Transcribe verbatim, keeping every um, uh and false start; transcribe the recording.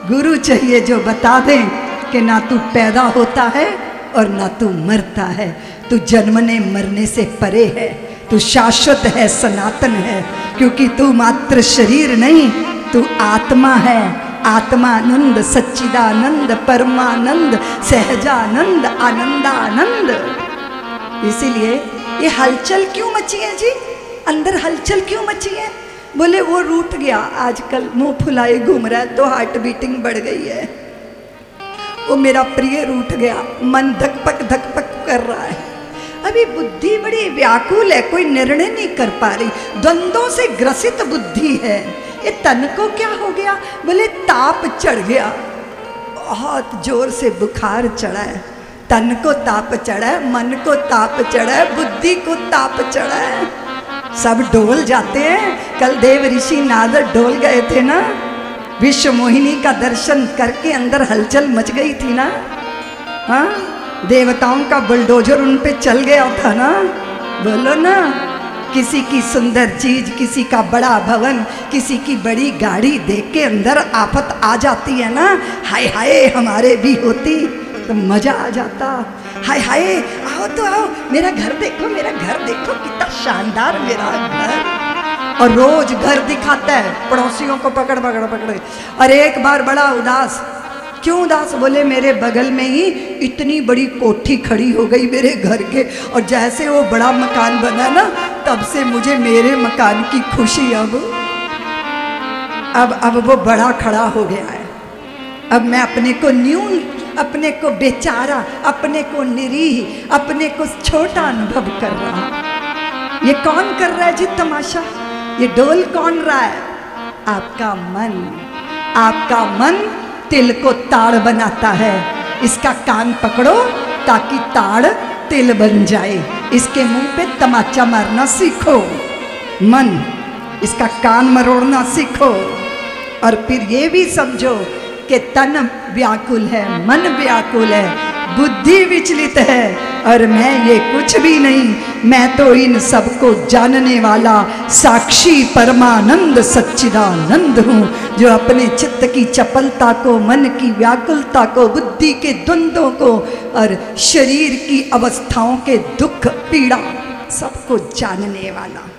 गुरु चाहिए जो बता दे कि ना तू पैदा होता है और ना तू मरता है, तू जन्मने मरने से परे है, तू शाश्वत है, सनातन है, क्योंकि तू मात्र शरीर नहीं, तू आत्मा है। आत्मानंद, सच्चिदानंद, परमानंद, सहजानंद, आनंदानंद। इसीलिए ये हलचल क्यों मची है जी, अंदर हलचल क्यों मची है? बोले वो रूठ गया, आजकल मुंह फुलाए घूम रहा है तो हार्ट बीटिंग बढ़ गई है। वो मेरा प्रिय रूठ गया, मन धकपक धकपक कर रहा है। अभी बुद्धि बड़ी व्याकुल है, कोई निर्णय नहीं कर पा रही, द्वंद्वों से ग्रसित बुद्धि है। ये तन को क्या हो गया? बोले ताप चढ़ गया, बहुत जोर से बुखार चढ़ा है। तन को ताप चढ़ा है, मन को ताप चढ़ा है, बुद्धि को ताप चढ़ा है, सब डोल जाते हैं। कल देव ऋषि नारद डोल गए थे ना, विश्व मोहिनी का दर्शन करके अंदर हलचल मच गई थी ना। हाँ, देवताओं का बुलडोजर उन पे चल गया था ना। बोलो ना, किसी की सुंदर चीज, किसी का बड़ा भवन, किसी की बड़ी गाड़ी देख के अंदर आफत आ जाती है ना। हाय हाय हमारे भी होती तो मजा आ जाता। हाय हाय आओ तो आओ, मेरा घर देखो, मेरा घर देखो, कितना शानदार मेरा घर। और रोज घर दिखाता है, पड़ोसियों को पकड़ पकड़ पकड़। और एक बार बड़ा उदास, क्यों उदास? बोले मेरे बगल में ही इतनी बड़ी कोठी खड़ी हो गई मेरे घर के, और जैसे वो बड़ा मकान बना ना, तब से मुझे मेरे मकान की खुशी अब अब अब वो बड़ा खड़ा हो गया है। अब मैं अपने को न्यून, अपने को बेचारा, अपने को निरीह, अपने को छोटा अनुभव कर रहा। ये कौन कर रहा है जी तमाशा? ये डोल कौन रहा है? आपका मन। आपका मन तिल को ताड़ बनाता है। इसका कान पकड़ो ताकि ताड़ तिल बन जाए। इसके मुंह पे तमाचा मारना सीखो। मन, इसका कान मरोड़ना सीखो। और फिर ये भी समझो कि तन व्याकुल है, मन व्याकुल है, बुद्धि विचलित है, और मैं ये कुछ भी नहीं, मैं तो इन सबको जानने वाला साक्षी परमानंद सच्चिदानंद हूँ, जो अपने चित्त की चपलता को, मन की व्याकुलता को, बुद्धि के द्वंद्वों को और शरीर की अवस्थाओं के दुख पीड़ा सबको जानने वाला।